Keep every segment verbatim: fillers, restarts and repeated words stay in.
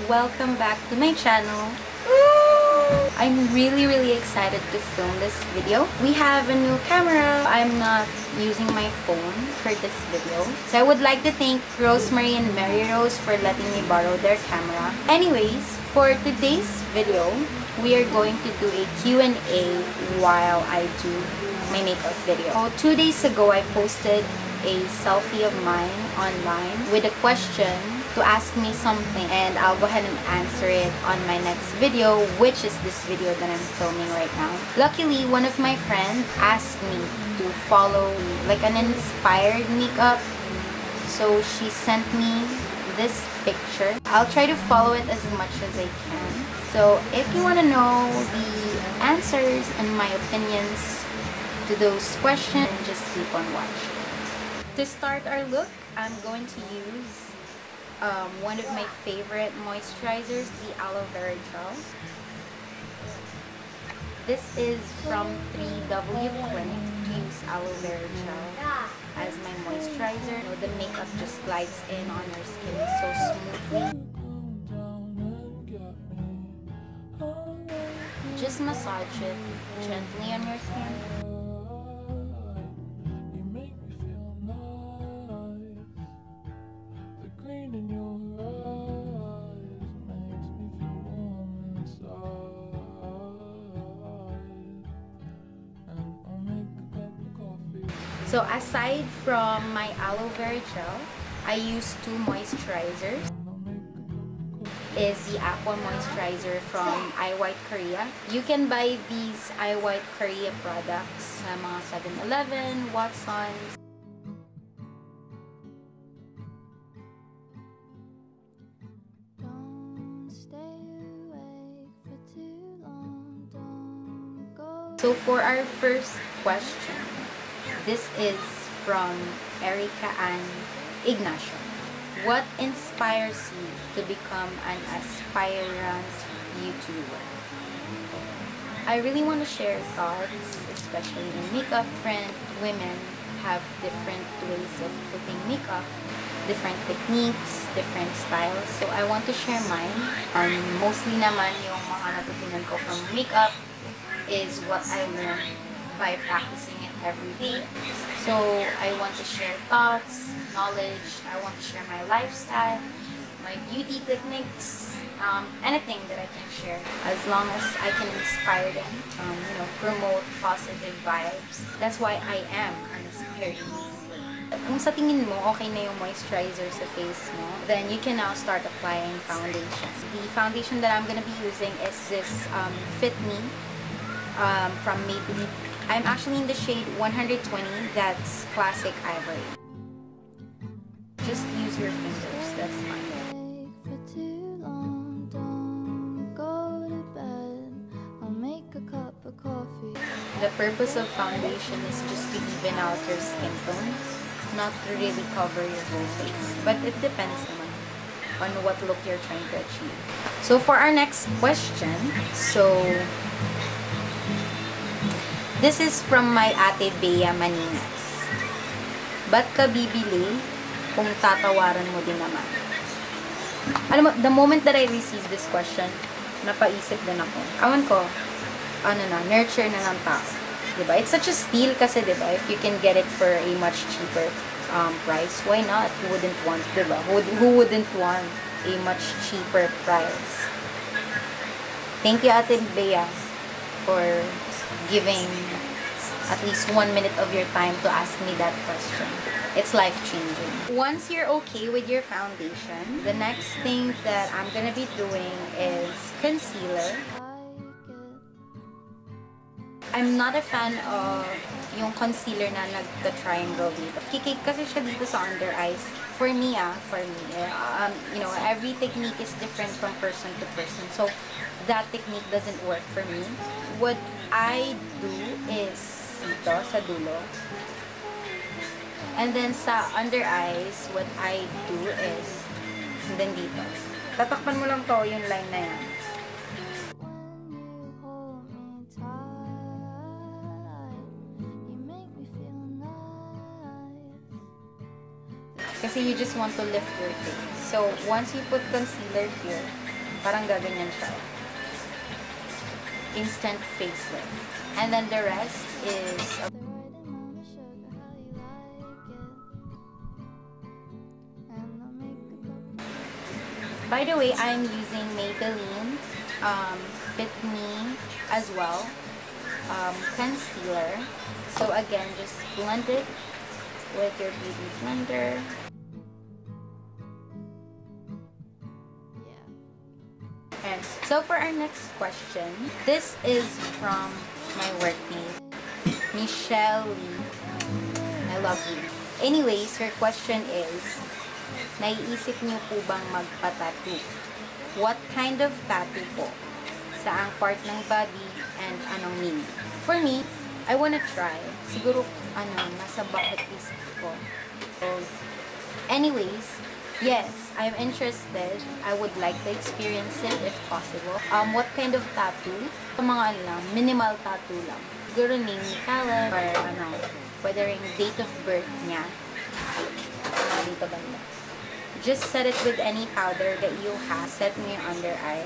welcome back to my channel. I'm really really excited to film this video. We have a new camera. I'm not using my phone for this video. So I would like to thank Rosemary and Maryrose for letting me borrow their camera. Anyways, for today's video, we are going to do a Q and A while I do my makeup video. So two days ago, I posted a selfie of mine online with a question to ask me something, and I'll go ahead and answer it on my next video, which is this video that I'm filming right now. Luckily, one of my friends asked me to follow like an inspired makeup, so she sent me this picture. I'll try to follow it as much as I can. So if you want to know the answers and my opinions to those questions, just keep on watching. To start our look, I'm going to use um, one of my favorite moisturizers, the aloe vera gel. This is from three W Clinic. To use aloe vera gel as my moisturizer. You know, the makeup just glides in on your skin so smoothly. Just massage it gently on your skin. So aside from my aloe vera gel, I use two moisturizers. Is the Aqua moisturizer from I White Korea. You can buy these I White Korea products sa mga seven eleven, Watsons. So for our first question, this is from Erica Ann Ignacio. What inspires you to become an aspirant YouTuber? I really want to share thoughts, especially in makeup. Different women have different ways of putting makeup, different techniques, different styles. So I want to share mine. Um, mostly naman yung mga natutunan ko from makeup is what I learned by practicing it every day. So I want to share thoughts, knowledge, I want to share my lifestyle, my beauty techniques, um, anything that I can share, as long as I can inspire them, um, you know, promote positive vibes. That's why I am an inspired YouTuber. Kung sa tingin mo okay na yung moisturizer sa face mo, then you can now start applying foundation. The foundation that I'm gonna be using is this um, Fit Me um, from Maybelline. I'm actually in the shade one twenty, that's Classic Ivory. Just use your fingers, that's fine. The purpose of foundation is just to even out your skin tone, not to really cover your whole face. But it depends naman on what look you're trying to achieve. So for our next question, so this is from my Ate Bea Maninas. Ba't ka bibili kung tatawaran mo din naman? Alam mo, the moment that I received this question, napaisip din ako. Awan ko, ano na, nurture na ng tao. Diba? It's such a steal kasi, diba? If you can get it for a much cheaper um, price, why not? Who wouldn't want, diba? Who, who wouldn't want a much cheaper price? Thank you, Ate Bea, for giving at least one minute of your time to ask me that question. It's life-changing. Once you're okay with your foundation, the next thing that I'm gonna be doing is concealer. I'm not a fan of yung concealer na nagka-triangle dito. Kikik kasi siya dito sa under eyes. For me, ah, for me, um, you know, every technique is different from person to person. So, that technique doesn't work for me. What I do is dito sa dulo. And then sa under eyes, what I do is, and then dito. Tatakpan mo lang to, yung line na yan. Kasi you just want to lift your face. So, once you put concealer here, Parang gaganyan siya. Instant facelift. And then the rest is... By the way, I'm using Maybelline um, Fit Me as well. Um, concealer. So again, just blend it with your beauty blender. And so for our next question, this is from my workmate, Michelle Lee. I love you. Anyways, her question is, naiisip niyo po bang magpa-tattoo? What kind of tattoo po? Saang part ng body and anong meaning? For me, I wanna try. Siguro, ano, nasa bucket list ko. So, anyways, yes, I'm interested. I would like to experience it if possible. Um, what kind of tattoo? Mga ano lang, minimal tattoo lang. Siguro name ni Kala, or ano, whether yung date of birth niya. Uh, dito banda. Just set it with any powder that you have. Set mo yung under eye.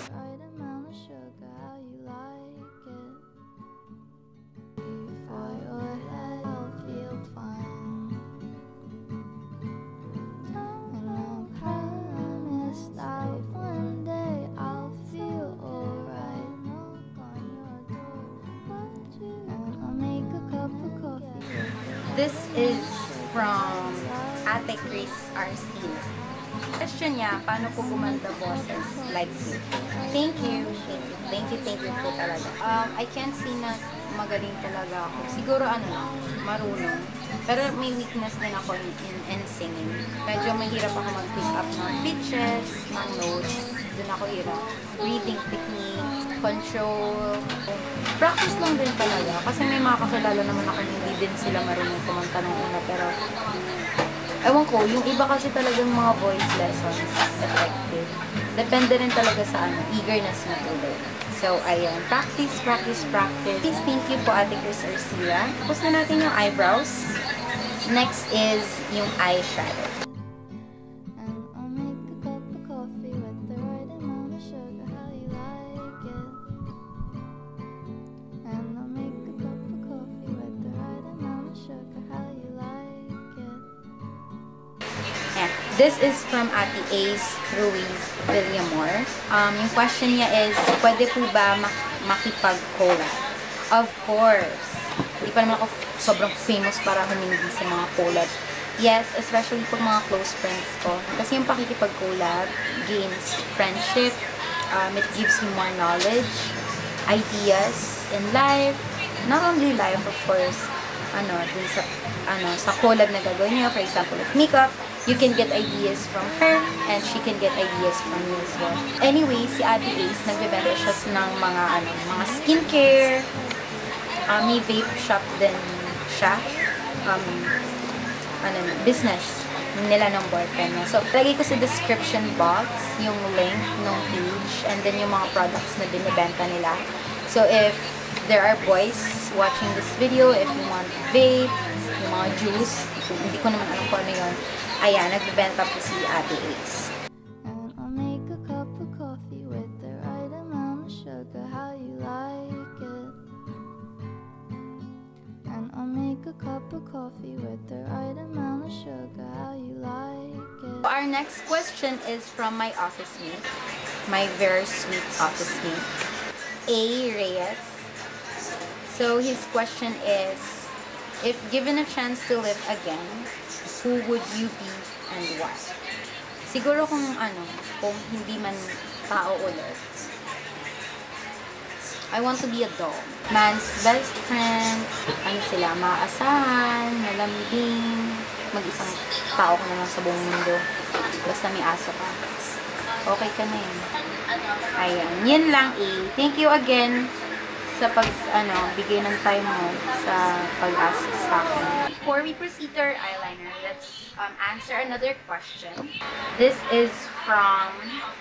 This is from Ate Chris Arcila. Question niya, paano po gumanda boses like you? Thank you. Thank you. Thank you, thank you po talaga. Um, I can't say na magaling talaga ako. Siguro ano lang, marunong. Pero may weakness din ako in, in, in singing. Medyo mahirap ako mag-pick up ng pitches, ng notes. Doon ako hirap. Reading technique, control. Practice lang din talaga. Kasi may mga kakilala naman ako hindi din sila marunong kumanta ng una. Pero, ewan ko, yung iba kasi talagang mga voice lessons effective. Depende rin talaga sa ano, eagerness mo to learn. So, ayun. Practice, practice, practice. Please, thank you po, Ate Chris Arcila. Tapos na natin yung eyebrows. Next is yung eyeshadow. This is from Ate Ace Ruiz Villamor. Um, yung question niya is, pwede po ba mak makipag-collab? Of course. Hindi pa naman ako sobrang famous para humindi sa mga collab. Yes, especially pag mga close friends ko. Kasi yung pakikipag-collab gains friendship. Um, it gives you more knowledge, ideas in life. Not only life, of course. Ano, dun sa, ano, sa collab na gagawin niyo. For example, with makeup, you can get ideas from her and she can get ideas from you as well. Anyway, si Ate Ace, nagbebenta siya ng mga, ano, mga skincare. Uh, may vape shop din siya. Um, ano, business nila ng boyfriend niya. So, lagay ko sa description box yung link ng page and then yung mga products na binibenta nila. So, if there are boys watching this video, if you want vape, yung mga juice, hindi ko naman alam kung ano yun, ayan, nagbibenta po si Ate Ace. And I'll make a cup of coffee with the right amount of sugar, how you like it. And I'll make a cup of coffee with the right amount of sugar, how you like it. Our next question is from my office mate, my very sweet office mate, A. Reyes. So his question is, if given a chance to live again, who would you be and why? Siguro kung ano, kung hindi man tao ulit, I want to be a dog. Man's best friend, ano sila, maaasahan, malambing, mag-isang tao ka naman sa buong mundo. Basta may aso ka. Okay ka na yun. Ayan, yun lang eh. Thank you again sa pag, ano, bigay ng time mo sa pag-ask sa akin. Before we proceed to our eyeliner, let's um, answer another question. This is from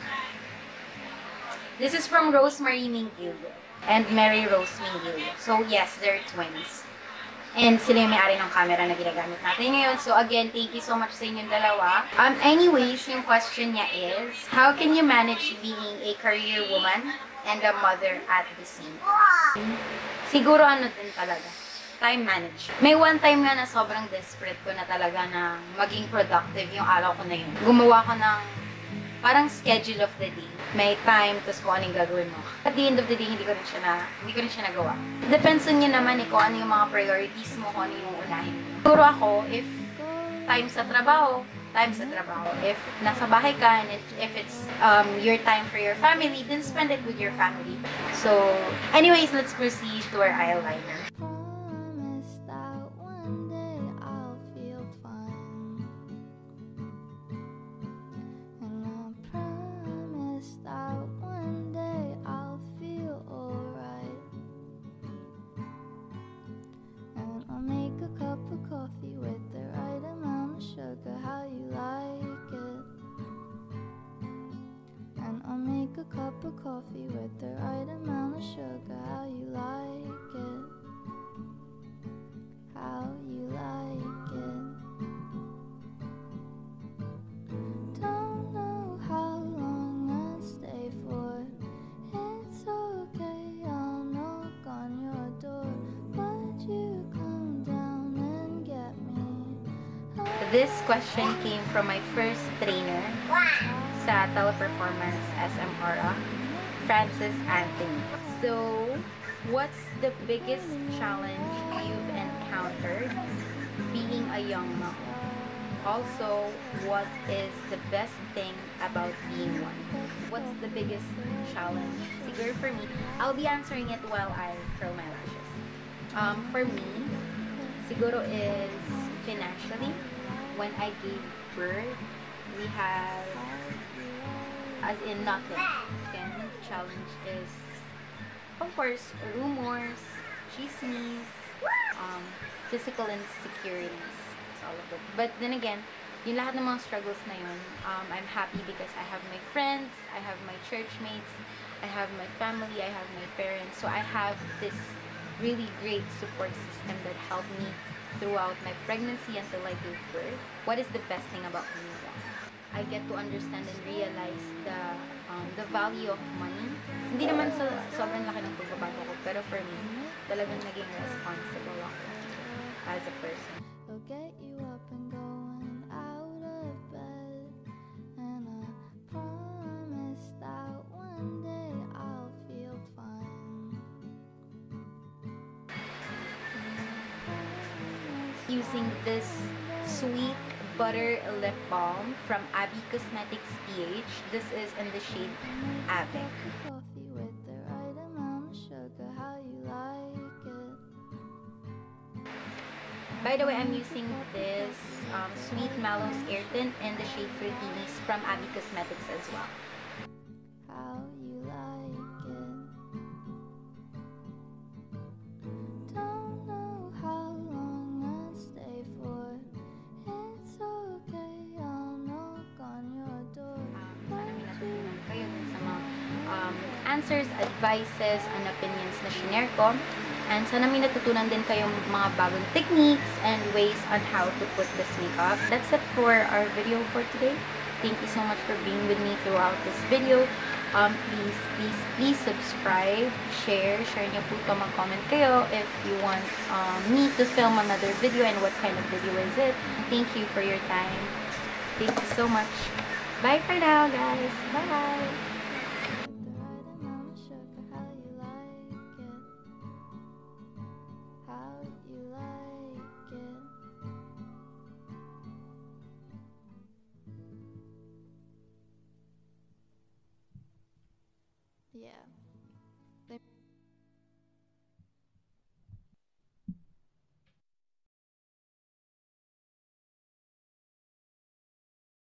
This is from Rosemary Minguillo and Maryrose Minguillo. So yes, they're twins. And sila yung may-ari ng camera na ginagamit natin ngayon. So again, thank you so much sa inyong dalawa. Um, anyways, yung question niya is, how can you manage being a career woman and a mother at the same time? Siguro ano din talaga, time management. May one time nga na sobrang desperate ko na talaga na maging productive yung araw ko na yun. Gumawa ko ng parang schedule of the day. May time, tapos kung anong gagawin mo. At the end of the day, hindi ko rin siya, na, hindi ko rin siya nagawa. Depends on nyo naman eh, kung ano yung mga priorities mo, kung ano yung unahin. Siguro ako, if time sa trabaho, time sa trabaho. If nasa bahay ka, and if, if it's um, your time for your family, then spend it with your family. So, anyways, let's proceed to our eyeliner. Promise that one day I'll feel fine. And I promise that one day I'll feel alright. And I'll make a cup of coffee with the right amount of sugar, how you like it. And I'll make a cup of coffee with the right amount of sugar, how you like it. How you like it. Don't know how long I'll stay for. It's okay, I'll knock on your door. Would you come down and get me? This question came from my first trainer sa teleperformance S M R A, Francis Anthony. So, what's the biggest challenge you've encountered being a young mom? Also, what is the best thing about being one? What's the biggest challenge? Siguro for me, I'll be answering it while I curl my lashes. Um, for me, siguro is financially. When I gave birth, we had, as in nothing. Then, challenge is, of course, rumors, chismes, um, physical insecurities. It's all of it. But then again, yung lahat ng mga struggles na yun, um, I'm happy because I have my friends, I have my church mates, I have my family, I have my parents. So I have this really great support system that helped me throughout my pregnancy until I gave birth. What is the best thing about being one? I get to understand and realize the um, the value of money. Hindi naman sa sobrang laki ng pagbabago ko, pero for me, talagang naging responsible ako as a person. It'll get you up and going out of bed. And I promise that one day I'll feel fine. Using this sweet butter lip balm from Abi Cosmetics P H. This is in the shade Ave. Coffee with the right amount of sugar, how you like it. By the way, I'm using this um, Sweet Mallows Air Tint in the shade Fruitinis from Abi Cosmetics as well. How you like it. Don't know how long I'll stay for. It's okay, I'll knock on your door. Um, sana may natutunan kayo dun sa mga um, answers, advices, and opinions na shinare ko. And sana may natutunan din kayong mga bagong techniques and ways on how to put this makeup. That's it for our video for today. Thank you so much for being with me throughout this video. Um, please, please, please subscribe, share, share niyo po ito, mag-comment kayo if you want um, me to film another video and what kind of video is it. Thank you for your time. Thank you so much. Bye for now, guys. Bye! Yeah.